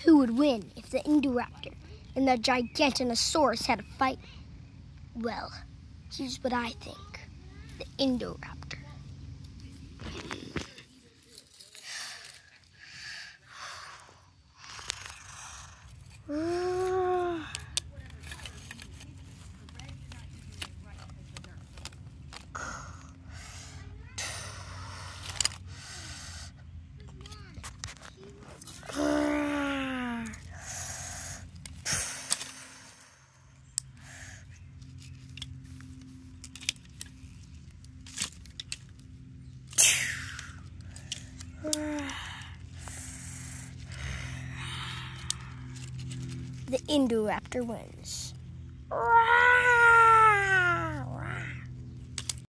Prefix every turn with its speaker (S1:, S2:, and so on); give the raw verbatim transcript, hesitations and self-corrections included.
S1: Who would win if the Indoraptor and the gigantosaurus had a fight? Well, here's what I think. The Indoraptor. The Indoraptor wins.